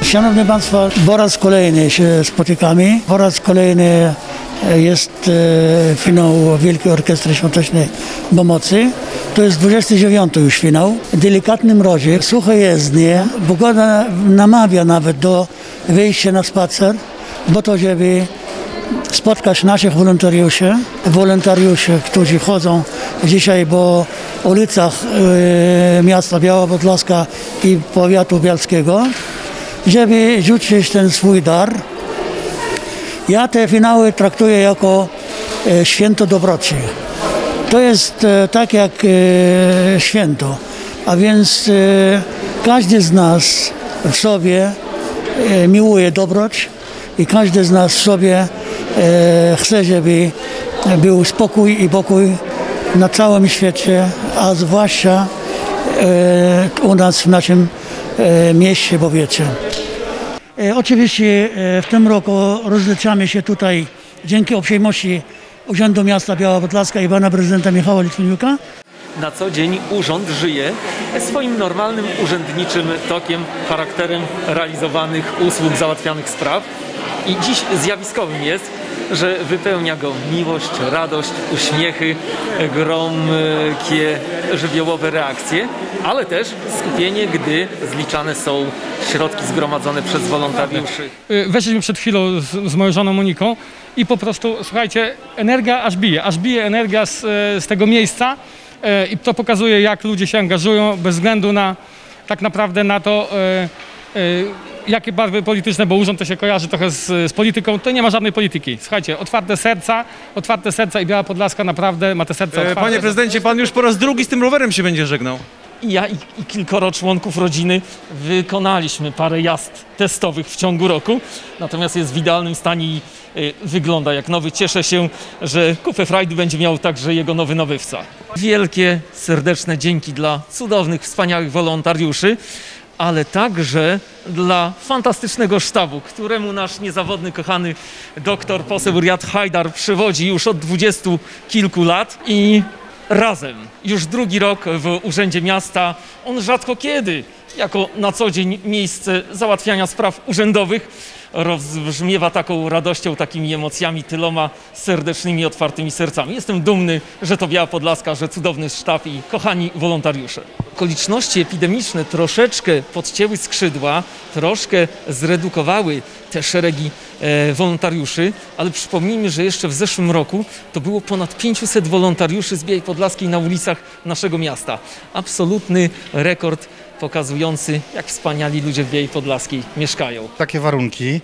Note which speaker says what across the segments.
Speaker 1: Szanowni Państwo, po raz kolejny się spotykamy. Po raz kolejny jest finał Wielkiej Orkiestry Świątecznej Pomocy. To jest 29 już finał. W delikatnym mrozie, suche jezdnie. Pogoda namawia nawet do wyjścia na spacer, bo to żeby spotkać naszych wolontariuszy, którzy chodzą dzisiaj po ulicach miasta Białego i powiatu bialskiego, żeby rzucić ten swój dar. Ja te finały traktuję jako święto dobroci. To jest tak jak święto, a więc każdy z nas w sobie miłuje dobroć i każdy z nas w sobie chce, żeby był spokój i pokój na całym świecie, a zwłaszcza u nas w naszym mieście, powiecie. Oczywiście w tym roku rozliczamy się tutaj dzięki uprzejmości Urzędu Miasta Biała Podlaska i pana prezydenta Michała Litwiniuka.
Speaker 2: Na co dzień urząd żyje swoim normalnym urzędniczym tokiem, charakterem realizowanych usług, załatwianych spraw. I dziś zjawiskowym jest, że wypełnia go miłość, radość, uśmiechy, gromkie, żywiołowe reakcje, ale też skupienie, gdy zliczane są środki zgromadzone przez wolontariuszy.
Speaker 3: Weszliśmy przed chwilą z moją żoną Moniką i po prostu, słuchajcie, energia aż bije energia z tego miejsca i to pokazuje, jak ludzie się angażują bez względu na tak naprawdę na to, jakie barwy polityczne, bo urząd to się kojarzy trochę z polityką, to nie ma żadnej polityki. Słuchajcie, otwarte serca i Biała Podlaska naprawdę ma te serca otwarte.
Speaker 4: Panie prezydencie, pan już po raz drugi z tym rowerem się będzie żegnał.
Speaker 2: Ja i kilkoro członków rodziny wykonaliśmy parę jazd testowych w ciągu roku, natomiast jest w idealnym stanie i wygląda jak nowy. Cieszę się, że kupę frajdy będzie miał także jego nowy nabywca. Wielkie, serdeczne dzięki dla cudownych, wspaniałych wolontariuszy, ale także dla fantastycznego sztabu, któremu nasz niezawodny, kochany doktor, poseł Riad Hajdar przywodzi już od 20 kilku lat i razem już drugi rok w Urzędzie Miasta. On rzadko kiedy, jako na co dzień miejsce załatwiania spraw urzędowych, rozbrzmiewa taką radością, takimi emocjami, tyloma serdecznymi, otwartymi sercami. Jestem dumny, że to Biała Podlaska, że cudowny sztab i kochani wolontariusze. Okoliczności epidemiczne troszeczkę podcięły skrzydła, troszkę zredukowały te szeregi wolontariuszy, ale przypomnijmy, że jeszcze w zeszłym roku to było ponad 500 wolontariuszy z Białej Podlaskiej na ulicach naszego miasta. Absolutny rekord pokazujący, jak wspaniali ludzie w Białej Podlaskiej mieszkają.
Speaker 5: Takie warunki.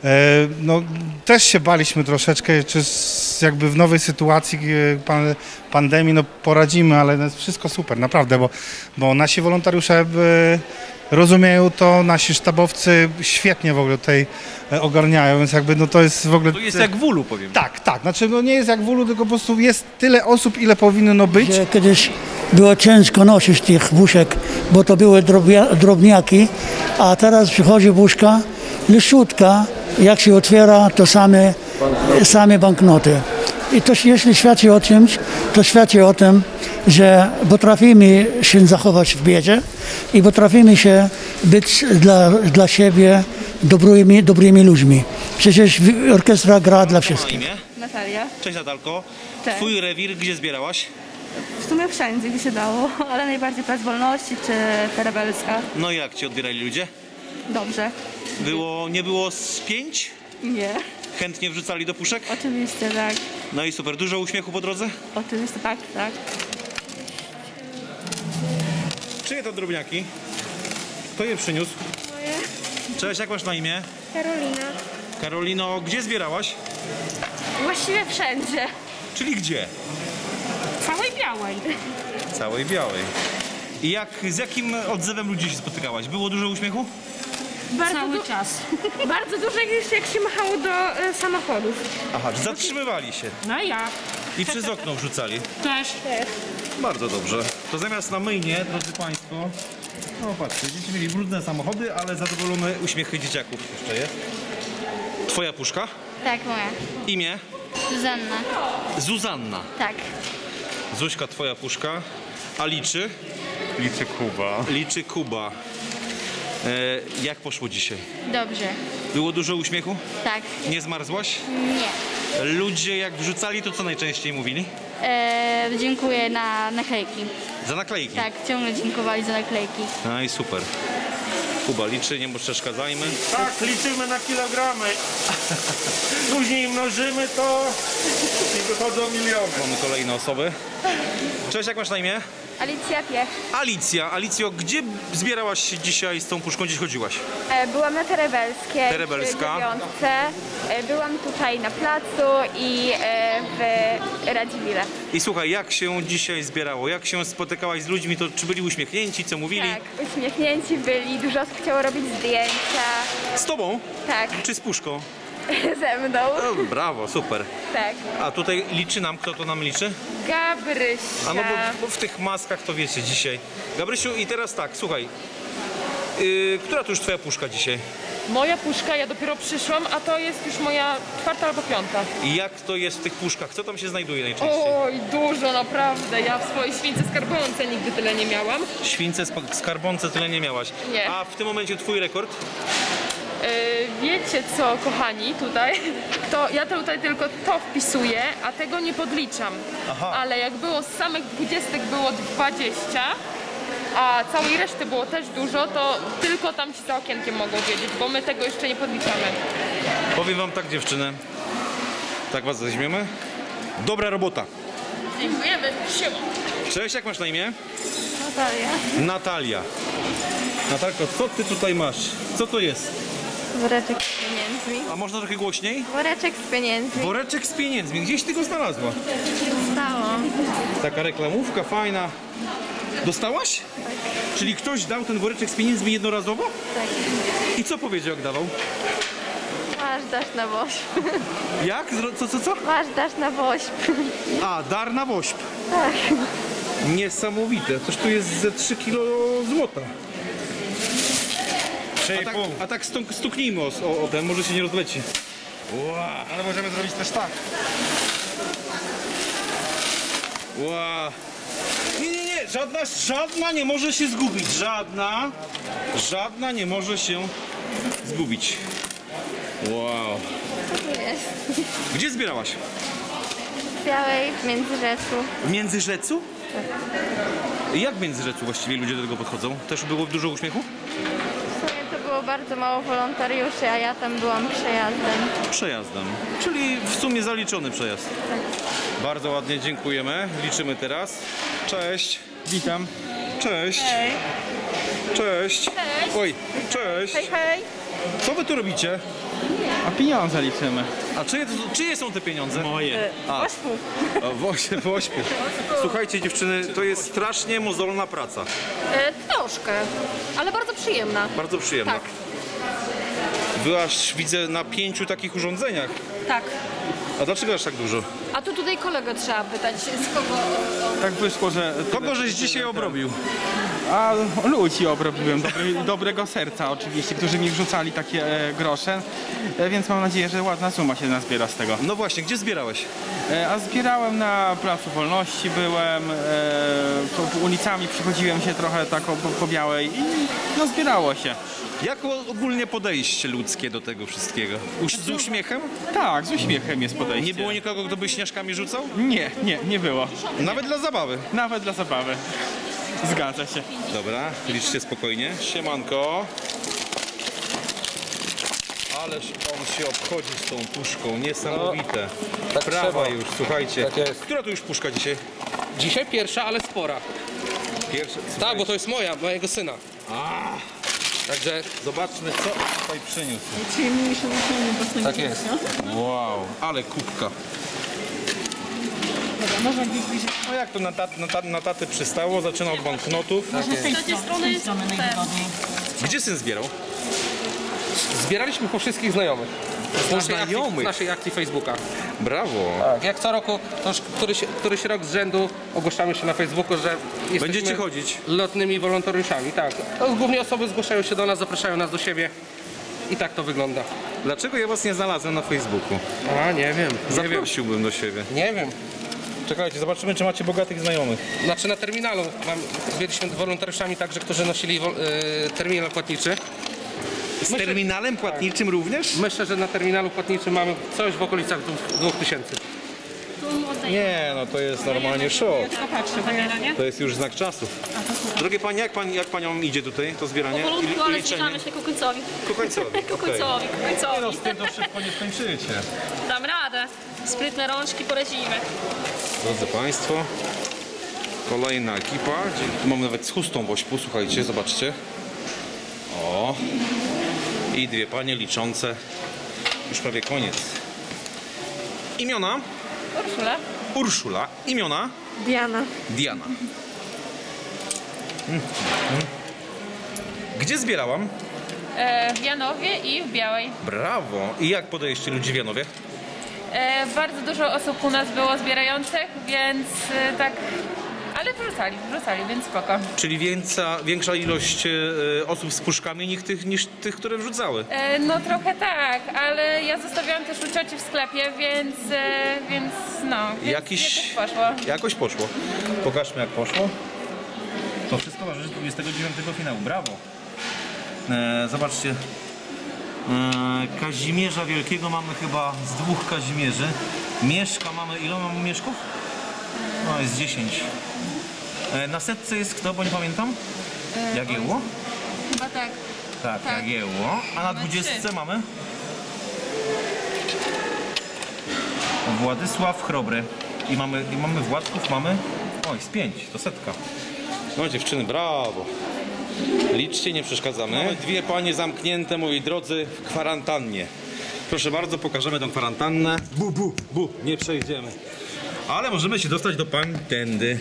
Speaker 5: No, też się baliśmy troszeczkę, czy jakby w nowej sytuacji pandemii no, poradzimy, ale jest wszystko super, naprawdę, bo nasi wolontariusze rozumieją to, nasi sztabowcy świetnie w ogóle tutaj ogarniają, więc jakby no to jest w ogóle...
Speaker 4: To jest jak w ulu, powiem.
Speaker 5: Tak, znaczy no nie jest jak w ulu, tylko po prostu jest tyle osób, ile powinno być.
Speaker 1: Kiedyś było ciężko nosić tych buszek, bo to były drobniaki, a teraz przychodzi buszka, lżutka, jak się otwiera, to same banknoty. I to jeśli świadczy o czymś, to świadczy o tym, że potrafimy się zachować w biedzie i potrafimy się być dla siebie dobrymi ludźmi. Przecież orkiestra gra dla wszystkich.
Speaker 6: Natalia.
Speaker 4: Cześć Natalko.
Speaker 6: Cześć.
Speaker 4: Twój rewir gdzie zbierałaś?
Speaker 6: W sumie wszędzie, gdzie się dało, ale najbardziej Plac Wolności czy Terabelska.
Speaker 4: No i jak ci odbierali ludzie?
Speaker 6: Dobrze.
Speaker 4: Nie było z 5?
Speaker 6: Nie.
Speaker 4: Chętnie wrzucali do puszek?
Speaker 6: Oczywiście, tak.
Speaker 4: No i super. Dużo uśmiechu po drodze?
Speaker 6: Oczywiście, tak.
Speaker 4: Czyje to drobniaki? Kto je przyniósł?
Speaker 6: Moje.
Speaker 4: Cześć, jak masz na imię?
Speaker 7: Karolina.
Speaker 4: Karolino, gdzie zbierałaś?
Speaker 7: Właściwie wszędzie.
Speaker 4: Czyli gdzie?
Speaker 7: Całej białej.
Speaker 4: Całej białej. I z jakim odzewem ludzi się spotykałaś? Było dużo uśmiechu?
Speaker 7: Cały czas. Bardzo dużo, jak się machało do samochodów.
Speaker 4: Aha, zatrzymywali się.
Speaker 7: No ja.
Speaker 4: I przez okno wrzucali.
Speaker 7: Też.
Speaker 4: Bardzo dobrze. To zamiast na myjnie, drodzy Państwo, no patrzcie, dzieci mieli brudne samochody, ale zadowolone uśmiechy dzieciaków jeszcze jest. Twoja puszka?
Speaker 7: Tak, moja.
Speaker 4: Imię?
Speaker 7: Zuzanna.
Speaker 4: Zuzanna.
Speaker 7: Tak.
Speaker 4: Zuśka, twoja puszka. A liczy?
Speaker 8: Liczy Kuba.
Speaker 4: Liczy Kuba. Jak poszło dzisiaj?
Speaker 7: Dobrze.
Speaker 4: Było dużo uśmiechu?
Speaker 7: Tak.
Speaker 4: Nie zmarzłaś?
Speaker 7: Nie.
Speaker 4: Ludzie jak wrzucali, to co najczęściej mówili?
Speaker 7: Dziękuję na naklejki.
Speaker 4: Za naklejki?
Speaker 7: Tak, ciągle dziękowali za naklejki.
Speaker 4: No i super. Kuba liczy, nie przeszkadzajmy.
Speaker 8: Tak, liczymy na kilogramy. Później mnożymy to i wychodzą miliony.
Speaker 4: Mamy kolejne osoby. Cześć, jak masz na imię?
Speaker 6: Alicja Piech.
Speaker 4: Alicja. Alicjo, gdzie zbierałaś się dzisiaj z tą puszką? Gdzieś chodziłaś?
Speaker 6: Byłam na Terebelskiej.
Speaker 4: Terebelska.
Speaker 6: W Dziewiątce. Byłam tutaj na placu i w Radziwile.
Speaker 4: I słuchaj, jak się dzisiaj zbierało? Jak się spotykałaś z ludźmi? To czy byli uśmiechnięci? Co mówili?
Speaker 6: Tak, uśmiechnięci byli, dużo osób chciało robić zdjęcia.
Speaker 4: Z tobą?
Speaker 6: Tak,
Speaker 4: Czy z puszką?
Speaker 6: ze mną.
Speaker 4: O, brawo, super.
Speaker 6: Tak.
Speaker 4: A tutaj liczy nam, kto to nam liczy?
Speaker 6: Gabrysia.
Speaker 4: A no bo w tych maskach to wiecie dzisiaj. Gabrysiu, i teraz tak, słuchaj. Która to już twoja puszka dzisiaj?
Speaker 9: Moja puszka, ja dopiero przyszłam, a to jest już moja 4. albo 5.
Speaker 4: I jak to jest w tych puszkach? Co tam się znajduje najczęściej?
Speaker 9: Oj, dużo naprawdę. Ja w swojej śwince skarbonce nigdy tyle nie miałam.
Speaker 4: Śwince, skarbonce tyle nie miałaś.
Speaker 9: Nie.
Speaker 4: A w tym momencie twój rekord?
Speaker 9: Wiecie co, kochani, tutaj, to ja tutaj tylko to wpisuję, a tego nie podliczam.
Speaker 4: Aha.
Speaker 9: Ale jak było z samych 20 było 20, a całej reszty było też dużo, to tylko tam ci za okienkiem mogą wiedzieć, bo my tego jeszcze nie podliczamy.
Speaker 4: Powiem wam tak, dziewczyny. Tak was weźmiemy. Dobra robota.
Speaker 9: Dziękujemy, siema.
Speaker 4: Cześć, jak masz na imię?
Speaker 6: Natalia.
Speaker 4: Natalia. Natalko, co ty tutaj masz? Co to jest?
Speaker 6: Woreczek z pieniędzmi.
Speaker 4: A można trochę głośniej?
Speaker 6: Woreczek z pieniędzmi.
Speaker 4: Woreczek z pieniędzmi. Gdzieś ty go znalazła?
Speaker 6: Dostałam.
Speaker 4: Taka reklamówka fajna. Dostałaś? Tak. Czyli ktoś dał ten woreczek z pieniędzmi jednorazowo?
Speaker 6: Tak.
Speaker 4: I co powiedział, jak dawał?
Speaker 6: Masz, dasz na woźb.
Speaker 4: Jak? Co?
Speaker 6: Masz, dasz na woźb.
Speaker 4: A, dar na woźb.
Speaker 6: Tak.
Speaker 4: Niesamowite. Toż tu jest ze 3 kilo złota. A tak stuknijmy o ten, może się nie rozleci. Wow.
Speaker 5: Ale możemy zrobić też tak.
Speaker 4: Wow. Nie, żadna nie może się zgubić. Żadna nie może się zgubić. Wow.
Speaker 6: Co to jest?
Speaker 4: Gdzie zbierałaś?
Speaker 6: W Białej, w Międzyrzecu.
Speaker 4: W Międzyrzecu? Jak w Międzyrzecu właściwie ludzie do tego podchodzą? Też było dużo uśmiechu?
Speaker 6: W sumie to było bardzo mało wolontariuszy, a ja tam byłam przejazdem.
Speaker 4: Przejazdem. Czyli w sumie zaliczony przejazd. Bardzo ładnie, dziękujemy. Liczymy teraz. Cześć.
Speaker 3: Witam.
Speaker 4: Cześć.
Speaker 6: Hej.
Speaker 4: Cześć. Oj, cześć.
Speaker 6: Hej.
Speaker 4: Co wy tu robicie?
Speaker 3: A pieniądze liczymy.
Speaker 4: A czyje są te pieniądze?
Speaker 3: Moje.
Speaker 4: A, w ośpu. Słuchajcie, dziewczyny, to jest strasznie mozolna praca.
Speaker 7: Troszkę, ale bardzo przyjemna.
Speaker 4: Bardzo przyjemna.
Speaker 7: Tak.
Speaker 4: Wy aż widzę na 5 takich urządzeniach.
Speaker 7: Tak.
Speaker 4: A dlaczego aż tak dużo?
Speaker 7: A tu tutaj kolegę trzeba pytać, z kogo...
Speaker 3: Tak wyszło, że...
Speaker 4: Kogo żeś dzisiaj obrobił?
Speaker 3: A ludzi obrobiłem, dobrego serca oczywiście, którzy mi wrzucali takie grosze, więc mam nadzieję, że ładna suma się nazbiera z tego.
Speaker 4: No właśnie, gdzie zbierałeś?
Speaker 3: A zbierałem na Placu Wolności, byłem, ulicami przychodziłem się trochę tak po Białej i no zbierało się.
Speaker 4: Jak ogólnie podejście ludzkie do tego wszystkiego? Z uśmiechem?
Speaker 3: Tak, z uśmiechem jest podejście.
Speaker 4: Nie było nikogo, kto by śnieżkami rzucał?
Speaker 3: Nie było.
Speaker 4: Nawet dla zabawy.
Speaker 3: Nawet dla zabawy. Zgadza się.
Speaker 4: Dobra, liczcie spokojnie. Siemanko. Ależ on się obchodzi z tą puszką, niesamowite.
Speaker 10: Tak
Speaker 4: Brawa
Speaker 10: trzeba.
Speaker 4: już, słuchajcie.
Speaker 10: Tak jest.
Speaker 4: Która to już puszka dzisiaj?
Speaker 10: Dzisiaj pierwsza, ale spora.
Speaker 4: Pierwsza.
Speaker 10: Tak, bo to jest mojego syna. Także
Speaker 4: Zobaczmy, co tutaj przyniósł.
Speaker 10: tak jest.
Speaker 4: Wow, ale kubka. No jak to na tatę przystało? Zaczyna od banknotów. Gdzie syn zbierał?
Speaker 10: Zbieraliśmy po wszystkich znajomych. Z naszej akcji Facebooka.
Speaker 4: Brawo.
Speaker 10: Tak, jak co roku, to już któryś rok z rzędu ogłaszamy się na Facebooku, że jesteśmy
Speaker 4: Będziecie chodzić?
Speaker 10: lotnymi wolontariuszami. Tak. To głównie osoby zgłaszają się do nas, zapraszają nas do siebie i tak to wygląda.
Speaker 4: Dlaczego ja was nie znalazłem na Facebooku?
Speaker 10: A, nie wiem.
Speaker 4: Zaprosiłbym do siebie.
Speaker 10: Nie wiem.
Speaker 4: Czekajcie, zobaczymy, czy macie bogatych znajomych.
Speaker 10: Znaczy na terminalu byliśmy wolontariuszami także, którzy nosili terminal płatniczy.
Speaker 4: Z terminalem płatniczym również?
Speaker 10: Myślę, że na terminalu płatniczym mamy coś w okolicach 2000.
Speaker 4: Nie, no to jest normalnie show.
Speaker 7: Patrzę, nie?
Speaker 4: To jest już znak czasów. Drogie Panie, jak Paniom idzie tutaj to zbieranie?
Speaker 7: Powolutku, ale zbliżamy się ku końcowi.
Speaker 4: Ku końcowi,
Speaker 7: Ku końcowi, ku
Speaker 4: Nie no,
Speaker 7: końcowi.
Speaker 4: z tym to szybko nie skończycie.
Speaker 7: Dam radę. Sprytne rączki poradzimy.
Speaker 4: Drodzy Państwo, kolejna ekipa. Tu mamy nawet z chustą w ośpu, słuchajcie, zobaczcie. O, i dwie panie liczące. Już prawie koniec. Imiona?
Speaker 9: Urszula.
Speaker 4: Urszula. Imiona?
Speaker 9: Diana.
Speaker 4: Diana. Gdzie zbierałam?
Speaker 9: W Janowie i w Białej.
Speaker 4: Brawo. I jak podejście ludzi w Janowie?
Speaker 9: Bardzo dużo osób u nas było zbierających, więc tak... Ale wrzucali, więc spoko.
Speaker 4: Czyli większa ilość osób z puszkami niż tych, które wrzucały.
Speaker 9: No trochę tak, ale ja zostawiałam też u cioci w sklepie, więc jakoś poszło.
Speaker 4: Jakoś poszło. Pokażmy, jak poszło. To wszystko waży 29 finału. Brawo. Zobaczcie. Kazimierza Wielkiego mamy chyba z 2 Kazimierzy. Mieszka mamy, ile mamy mieszków? No jest 10. Na setce jest kto, bo nie pamiętam? Jagiełło?
Speaker 9: Chyba tak.
Speaker 4: Tak, Jagiełło. A na 20 mamy? Władysław Chrobry. I mamy Władków, mamy... Oj, z 5, to setka. No dziewczyny, brawo. Liczcie, nie przeszkadzamy. Mamy dwie panie zamknięte, moi drodzy, w kwarantannie. Proszę bardzo, pokażemy tą kwarantannę. Nie przejdziemy. Ale możemy się dostać do pań tędy.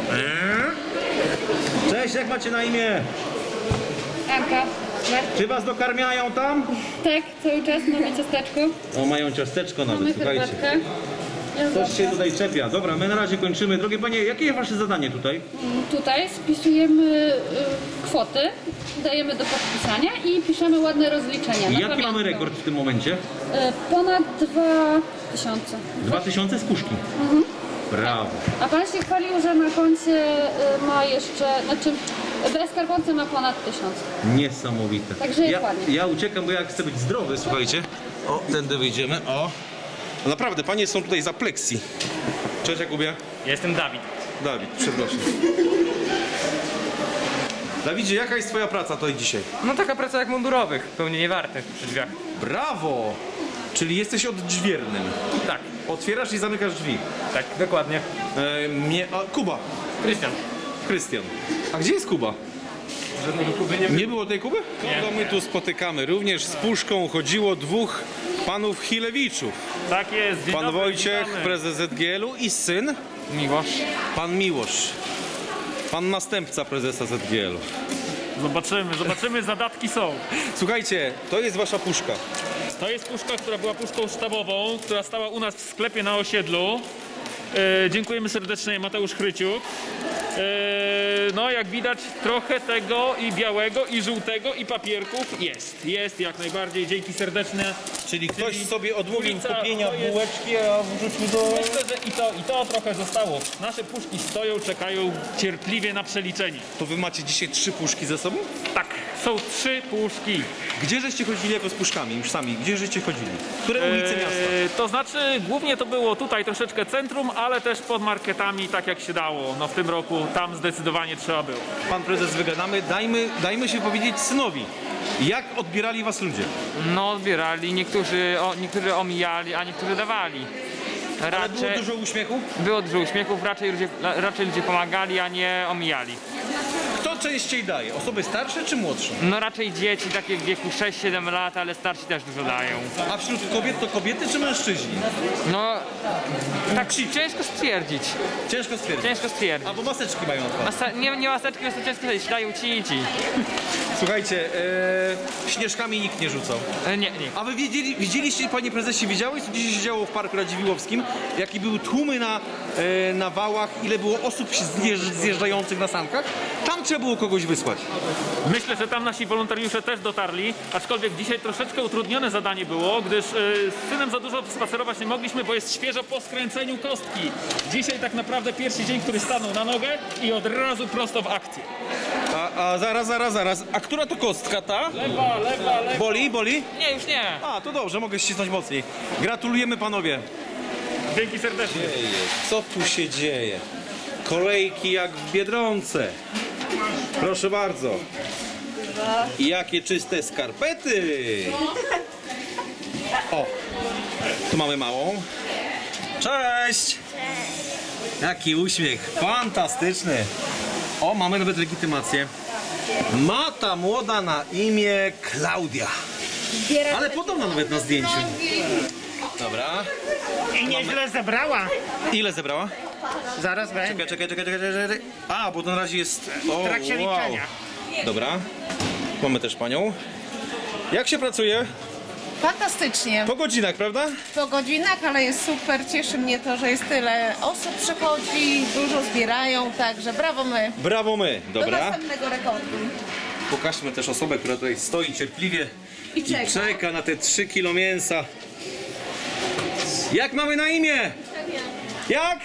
Speaker 4: Cześć, jak macie na imię?
Speaker 11: Anka.
Speaker 4: Czy was dokarmiają tam?
Speaker 11: Tak, cały czas mamy ciasteczko.
Speaker 4: O, mają ciasteczko nawet,
Speaker 11: Mamy
Speaker 4: słuchajcie.
Speaker 11: herbatkę.
Speaker 4: Coś się tutaj czepia. Dobra, my na razie kończymy. Drogie panie, jakie jest wasze zadanie tutaj?
Speaker 11: Tutaj spisujemy kwoty, dajemy do podpisania i piszemy ładne rozliczenia.
Speaker 4: I jaki mamy rekord w tym momencie?
Speaker 11: Ponad 2000.
Speaker 4: 2000 z puszki. Brawo.
Speaker 11: A pan się chwalił, że na koncie ma jeszcze, znaczy w skarbonce ma ponad 1000.
Speaker 4: Niesamowite.
Speaker 11: Także jest ładnie.
Speaker 4: Ja uciekam, bo ja chcę być zdrowy, słuchajcie. O, tędy wyjdziemy, o. No naprawdę, panie są tutaj za pleksji. Cześć Jakubie.
Speaker 12: Ja jestem Dawid.
Speaker 4: Dawid, przepraszam. Dawidzie, jaka jest twoja praca tutaj dzisiaj?
Speaker 12: No taka praca jak mundurowych, pełnienie warty przy drzwiach.
Speaker 4: Brawo! Czyli jesteś oddźwiernym.
Speaker 12: Tak.
Speaker 4: Otwierasz i zamykasz drzwi.
Speaker 12: Tak, dokładnie.
Speaker 4: Kuba. Krystian. A gdzie jest Kuba?
Speaker 12: Żadnego Kuby nie było.
Speaker 4: Nie było tej Kuby? Kogo my tu spotykamy? Również z puszką chodziło 2 panów Chilewiczów.
Speaker 2: Tak jest. Dzień
Speaker 4: Pan
Speaker 2: dobry,
Speaker 4: Wojciech,
Speaker 2: witamy.
Speaker 4: prezes ZGL-u i syn?
Speaker 12: Miłosz.
Speaker 4: Pan Miłosz. Pan następca prezesa ZGL-u.
Speaker 2: Zobaczymy, zadatki są.
Speaker 4: Słuchajcie, to jest wasza puszka.
Speaker 2: To jest puszka, która była puszką sztabową, która stała u nas w sklepie na osiedlu. Dziękujemy serdecznie, Mateusz Chryciuk. No jak widać trochę tego i białego, i żółtego, i papierków jest jak najbardziej, dzięki serdeczne.
Speaker 4: Czyli ktoś sobie odmówił
Speaker 2: ulica,
Speaker 4: kupienia
Speaker 2: to jest-
Speaker 4: bułeczki, a wrzucił do...
Speaker 2: Myślę, że i to trochę zostało. Nasze puszki stoją, czekają cierpliwie na przeliczenie.
Speaker 4: To wy macie dzisiaj 3 puszki ze sobą?
Speaker 2: Tak, są 3 puszki.
Speaker 4: Gdzie żeście chodzili jako z puszkami, już sami? Gdzie żeście chodzili? Które ulice miasta?
Speaker 2: To znaczy, głównie to było tutaj troszeczkę centrum, ale też pod marketami, tak jak się dało. No w tym roku tam zdecydowanie trzeba było.
Speaker 4: Pan prezes wygadamy, dajmy się powiedzieć synowi. Jak odbierali was ludzie?
Speaker 12: No odbierali, niektórzy omijali, a niektórzy dawali.
Speaker 4: Ale było dużo uśmiechu?
Speaker 12: Było dużo uśmiechów, raczej ludzie pomagali, a nie omijali.
Speaker 4: Kto częściej daje? Osoby starsze czy młodsze?
Speaker 12: No raczej dzieci takie w wieku 6-7 lat, ale starsi też dużo dają.
Speaker 4: A wśród kobiet to kobiety czy mężczyźni?
Speaker 12: No tak ciężko stwierdzić.
Speaker 4: Ciężko stwierdzić.
Speaker 12: Ciężko stwierdzić.
Speaker 4: Albo maseczki mają na twarzy.
Speaker 12: Nie maseczki, jest to ciężko stwierdzić, dają ci i ci.
Speaker 4: Słuchajcie, śnieżkami nikt nie rzucał.
Speaker 12: Nie.
Speaker 4: A wy widzieliście, panie prezesie, widziałeś, co dzisiaj się działo w Parku Radziwiłłowskim? Jakie były tłumy na wałach, ile było osób zjeżdżających na sankach? Tam trzeba było kogoś wysłać.
Speaker 2: Myślę, że tam nasi wolontariusze też dotarli, aczkolwiek dzisiaj troszeczkę utrudnione zadanie było, gdyż z synem za dużo spacerować nie mogliśmy, bo jest świeżo po skręceniu kostki. Dzisiaj tak naprawdę pierwszy dzień, który stanął na nogę i od razu prosto w akcję.
Speaker 4: A zaraz. A która to kostka ta?
Speaker 2: Lewa.
Speaker 4: Boli?
Speaker 2: Nie, już nie.
Speaker 4: A, to dobrze, mogę ścisnąć mocniej. Gratulujemy panowie.
Speaker 2: Dzięki serdecznie.
Speaker 4: Co tu się dzieje? Kolejki jak w Biedronce. Proszę bardzo. I jakie czyste skarpety. O, tu mamy małą. Cześć. Jaki uśmiech, fantastyczny. O, mamy nawet legitymację. Ma ta młoda na imię Klaudia. Ale podobna nawet na zdjęciu. Dobra.
Speaker 8: I nieźle zebrała.
Speaker 4: Ile zebrała?
Speaker 8: Zaraz będzie.
Speaker 4: Czekaj. A, bo to na razie jest...
Speaker 8: W trakcie liczenia.
Speaker 4: Dobra. Mamy też panią. Jak się pracuje?
Speaker 13: Fantastycznie.
Speaker 4: Po godzinach, prawda?
Speaker 13: Po godzinach, ale jest super. Cieszy mnie to, że jest tyle osób przychodzi, dużo zbierają, także brawo my.
Speaker 4: Brawo my.
Speaker 13: Do
Speaker 4: Dobra.
Speaker 13: następnego rekordu.
Speaker 4: Pokażmy też osobę, która tutaj stoi cierpliwie i czeka na te 3 kilo mięsa. Jak mamy na imię? Jak?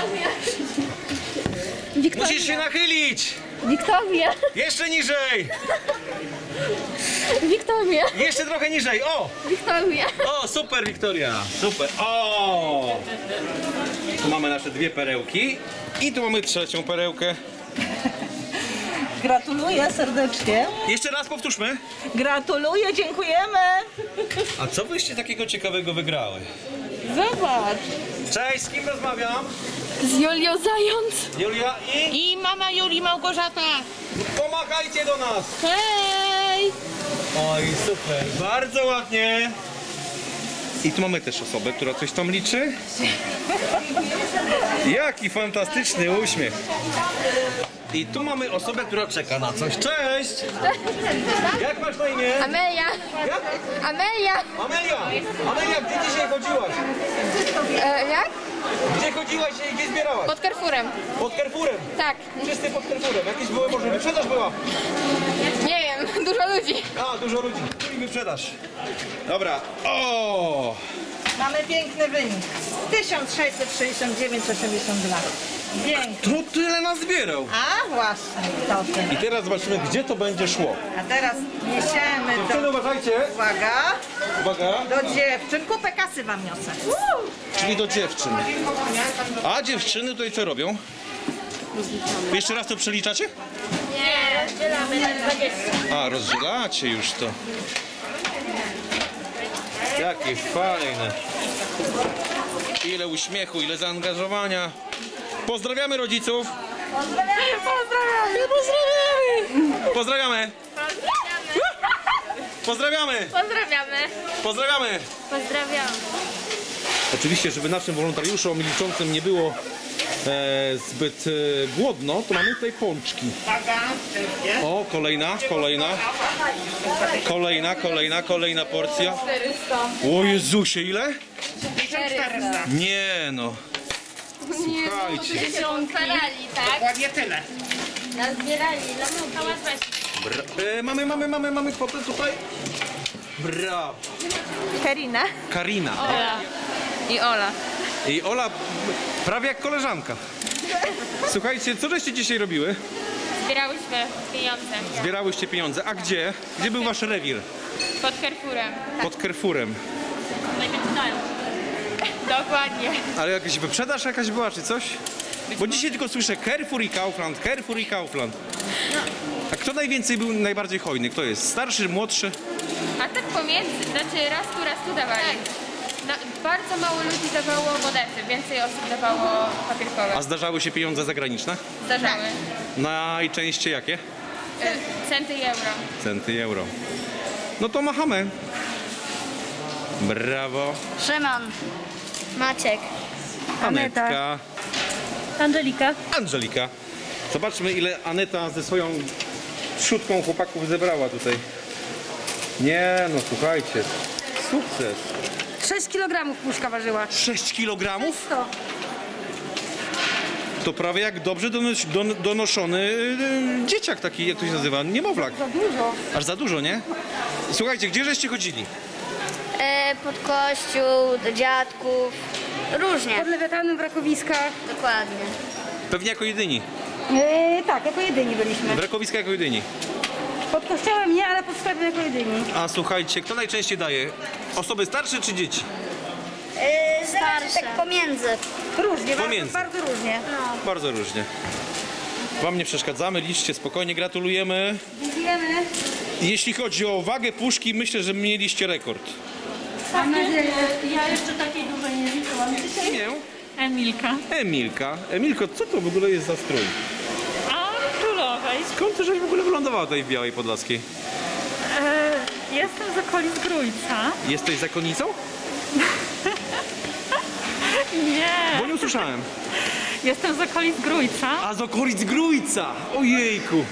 Speaker 7: Wiktoria.
Speaker 4: Musisz się nachylić!
Speaker 7: Wiktoria.
Speaker 4: Jeszcze niżej!
Speaker 7: Wiktoria.
Speaker 4: Jeszcze trochę niżej, o!
Speaker 7: Wiktoria.
Speaker 4: O, super Wiktoria! Super! O! Tu mamy nasze 2 perełki i tu mamy 3. perełkę.
Speaker 14: Gratuluję serdecznie.
Speaker 4: Jeszcze raz powtórzmy.
Speaker 14: Gratuluję, dziękujemy.
Speaker 4: A co byście takiego ciekawego wygrały?
Speaker 14: Zobacz.
Speaker 4: Cześć, z kim rozmawiam?
Speaker 7: Z Julią Zając.
Speaker 4: Julia
Speaker 14: I mama Julii Małgorzata.
Speaker 4: Pomachajcie do nas!
Speaker 14: Hej!
Speaker 4: Oj, super, bardzo ładnie. I tu mamy też osobę, która coś tam liczy. Jaki fantastyczny uśmiech. I tu mamy osobę, która czeka na coś. Cześć! Jak masz na imię?
Speaker 7: Amelia.
Speaker 4: Jak?
Speaker 7: Amelia.
Speaker 4: Amelia, gdzie dzisiaj chodziłaś?
Speaker 7: Jak?
Speaker 4: Gdzie chodziłaś i gdzie zbierałaś?
Speaker 7: Pod Carrefourem.
Speaker 4: Pod Carrefourem?
Speaker 7: Tak.
Speaker 4: Wszyscy pod Carrefourem. Jakieś były może wyprzedaż była?
Speaker 7: Nie wiem, dużo ludzi.
Speaker 4: A, dużo ludzi. I wyprzedaż. Dobra. O!
Speaker 14: Mamy piękny wynik. 1669,82. Pięknie.
Speaker 4: To tyle nas zbierał.
Speaker 14: A właśnie, to ten.
Speaker 4: I teraz zobaczymy, gdzie to będzie szło.
Speaker 14: A teraz niesiemy
Speaker 4: Dziewczyny, uważajcie.
Speaker 14: Uwaga.
Speaker 4: Uwaga.
Speaker 14: Do dziewczyn. Kupę kasy wam niosę.
Speaker 4: Czyli do dziewczyn. A dziewczyny tutaj co robią? Jeszcze raz to przeliczacie?
Speaker 7: Nie, rozdzielamy na 20.
Speaker 4: A, rozdzielacie już to. Jakie fajne. Ile uśmiechu, ile zaangażowania. Pozdrawiamy rodziców. Pozdrawiamy.
Speaker 7: Pozdrawiamy.
Speaker 4: Oczywiście, żeby naszym wolontariuszom liczącym nie było zbyt głodno, to mamy tutaj pączki. O, kolejna porcja.
Speaker 7: 400.
Speaker 4: O Jezusie, ile?
Speaker 7: 400.
Speaker 4: Nie no. Słuchajcie.
Speaker 7: Zbierali, tak?
Speaker 8: Dokładnie tyle.
Speaker 7: Nazbierali, no hałas
Speaker 4: Mamy kwotę tutaj. Brawo. Karina.
Speaker 9: Ola. I Ola.
Speaker 4: I Ola prawie jak koleżanka. Słuchajcie, co żeście dzisiaj robiły?
Speaker 9: Zbierałyśmy pieniądze.
Speaker 4: Zbierałyście pieniądze. A gdzie? Gdzie był wasz rewir?
Speaker 9: Pod Carrefourem.
Speaker 4: Pod Carrefourem.
Speaker 9: Dokładnie.
Speaker 4: Ale jakaś wyprzedaż jakaś była, czy coś? Bo dzisiaj tylko słyszę Carrefour i Kaufland. A kto najbardziej hojny? Kto jest? Starszy, młodszy?
Speaker 9: A tak pomiędzy, znaczy raz tu dawali. Bardzo mało ludzi dawało monety, więcej osób dawało papierkowe.
Speaker 4: A zdarzały się pieniądze zagraniczne?
Speaker 9: Zdarzały.
Speaker 4: Najczęściej jakie?
Speaker 9: Centy i euro.
Speaker 4: Centy i euro. No to machamy. Brawo.
Speaker 7: Szymon. Maciek.
Speaker 4: Anetka.
Speaker 7: Angelika.
Speaker 4: Angelika. Zobaczmy, ile Aneta ze swoją trzutką chłopaków zebrała tutaj. Nie, no słuchajcie, sukces.
Speaker 7: 6 kg puszka ważyła.
Speaker 4: 6 kg?
Speaker 7: 100.
Speaker 4: To prawie jak dobrze donoszony dzieciak taki, jak to się nazywa, niemowlak.
Speaker 7: Za dużo.
Speaker 4: Aż za dużo, nie? Słuchajcie, gdzie żeście chodzili?
Speaker 15: Pod kościół, do dziadków, różnie.
Speaker 7: Pod Lewiatanem w Rakowiskach.
Speaker 15: Dokładnie.
Speaker 4: Pewnie jako jedyni.
Speaker 7: Tak, jako jedyni byliśmy.
Speaker 4: W Rakowiskach jako jedyni.
Speaker 7: Pod kościołem nie, ale pod sklepem jako jedyni.
Speaker 4: A słuchajcie, kto najczęściej daje? Osoby starsze czy dzieci?
Speaker 15: Starsze. Tak pomiędzy.
Speaker 7: Różnie,
Speaker 4: Pomiędzy.
Speaker 7: bardzo różnie.
Speaker 4: Bardzo różnie. Wam nie przeszkadzamy, liczcie spokojnie, gratulujemy.
Speaker 7: Dziękujemy.
Speaker 4: Jeśli chodzi o wagę puszki, myślę, że mieliście rekord.
Speaker 7: Mam nadzieję. Ja jeszcze takiej dużej nie liczyłam.
Speaker 4: Imię?
Speaker 9: Emilka.
Speaker 4: Emilka. Emilko, co to w ogóle jest za strój?
Speaker 9: A królowej.
Speaker 4: Skąd ty żeś w ogóle wylądowała tutaj w Białej Podlaskiej?
Speaker 9: Jestem z okolic Grójca.
Speaker 4: Jesteś zakonnicą?
Speaker 9: Nie.
Speaker 4: Bo nie usłyszałem.
Speaker 9: Jestem z okolic Grójca.
Speaker 4: A z okolic Grójca! Ojejku!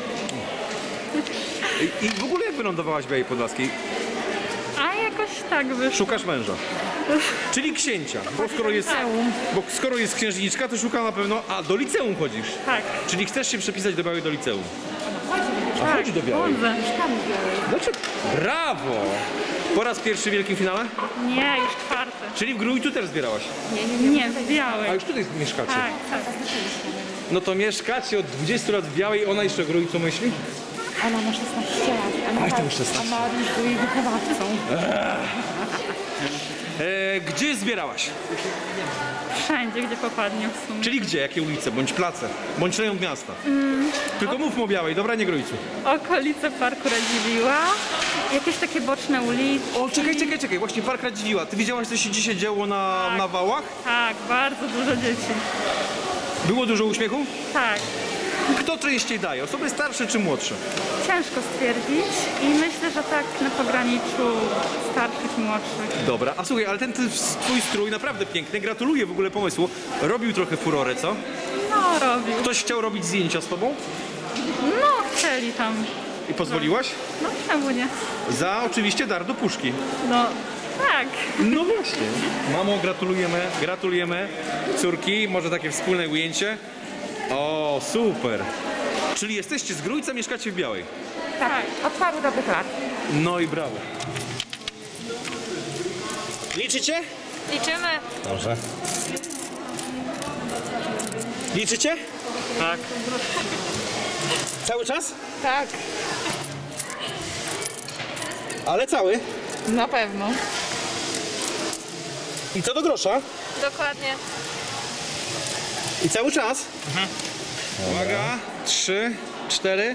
Speaker 4: I w ogóle jak wylądowałaś w Białej Podlaskiej?
Speaker 9: A jakoś tak wyszło.
Speaker 4: Szukasz męża. Czyli księcia. Bo skoro jest księżniczka, to szuka na pewno... A, do liceum chodzisz?
Speaker 9: Tak.
Speaker 4: Czyli chcesz się przepisać do Białej do liceum?
Speaker 9: Tak,
Speaker 4: chodzi do Białej.
Speaker 9: chodzę.
Speaker 4: Dlaczego? Brawo! Po raz pierwszy w wielkim finale?
Speaker 9: Nie, już czwarty.
Speaker 4: Czyli w Grójcu też zbierałaś?
Speaker 9: Nie, w Białej.
Speaker 4: A już tutaj mieszkacie?
Speaker 9: Tak, tak.
Speaker 4: No to mieszkacie od 20 lat w Białej, ona jeszcze o Grójcu myśli?
Speaker 9: Ona ma 16 lat.
Speaker 4: Aj, to już 16.
Speaker 9: A Mariusz był jej wychowawcą.
Speaker 4: Gdzie zbierałaś?
Speaker 9: Wszędzie, gdzie popadnie w sumie.
Speaker 4: Czyli gdzie? Jakie ulice? Bądź place? Bądź rejon miasta? Tylko mówmy o Białej, dobra? Nie Grójcu.
Speaker 9: Okolice Parku Radziwiłła. Jakieś takie boczne ulice.
Speaker 4: O, czekaj. Właśnie Park Radziwiłła. Ty wiedziałaś, co się dzisiaj działo na wałach?
Speaker 9: Tak, bardzo dużo dzieci.
Speaker 4: Było dużo uśmiechu?
Speaker 9: Tak.
Speaker 4: Kto częściej daje? Osoby starsze czy młodsze?
Speaker 9: Ciężko stwierdzić i myślę, że tak na pograniczu starszych i młodszych.
Speaker 4: Dobra, a słuchaj, ale ten twój strój naprawdę piękny. Gratuluję w ogóle pomysłu. Robił trochę furorę, co?
Speaker 9: No, robił.
Speaker 4: Ktoś chciał robić zdjęcia z tobą?
Speaker 9: No, chcieli tam.
Speaker 4: I pozwoliłaś?
Speaker 9: No, czemu nie?
Speaker 4: Za oczywiście dar do puszki.
Speaker 9: No, tak.
Speaker 4: No właśnie. Mamo, gratulujemy. Córki, może takie wspólne ujęcie. O, super. Czyli jesteście z Grójca, mieszkacie w Białej?
Speaker 9: Tak, od paru dobrych lat.
Speaker 4: No i brawo. Liczycie?
Speaker 9: Liczymy.
Speaker 4: Dobrze. Liczycie?
Speaker 12: Tak.
Speaker 4: Cały czas?
Speaker 9: Tak.
Speaker 4: Ale cały?
Speaker 9: Na pewno.
Speaker 4: I co do grosza?
Speaker 9: Dokładnie.
Speaker 4: I cały czas? Uwaga, 3, 4.